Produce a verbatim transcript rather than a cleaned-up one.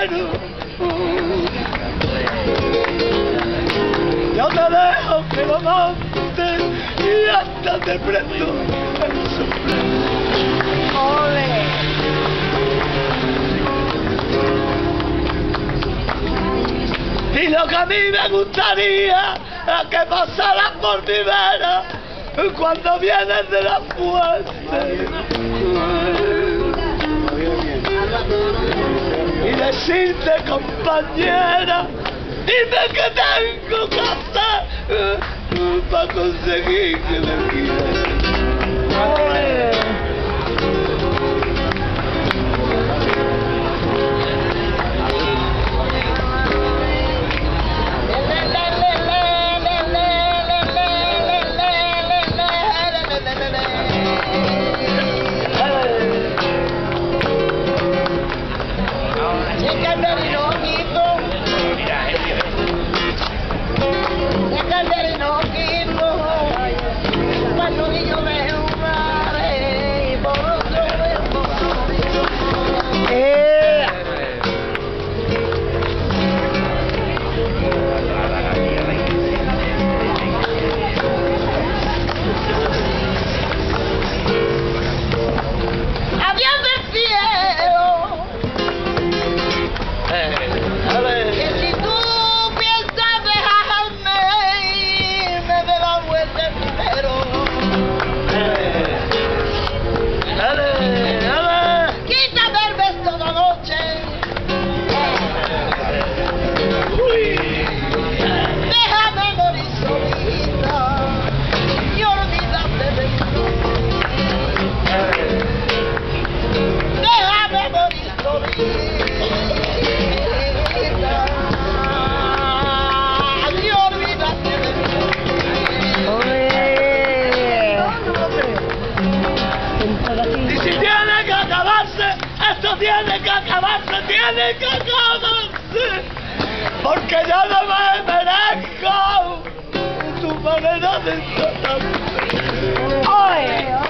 quiero. Yo te dejo que lo montes y hasta te presto el sombrero. ¡Ole! Y lo que a mí me gustaría es que pasaras por mi vera cuando vienes de la fuente y decirte, compañera, dime que tengo que hacer para conseguir que me quieras. Tiene que acabarse, tiene que acabarse, porque ya no me merezco tu manera de tratarme.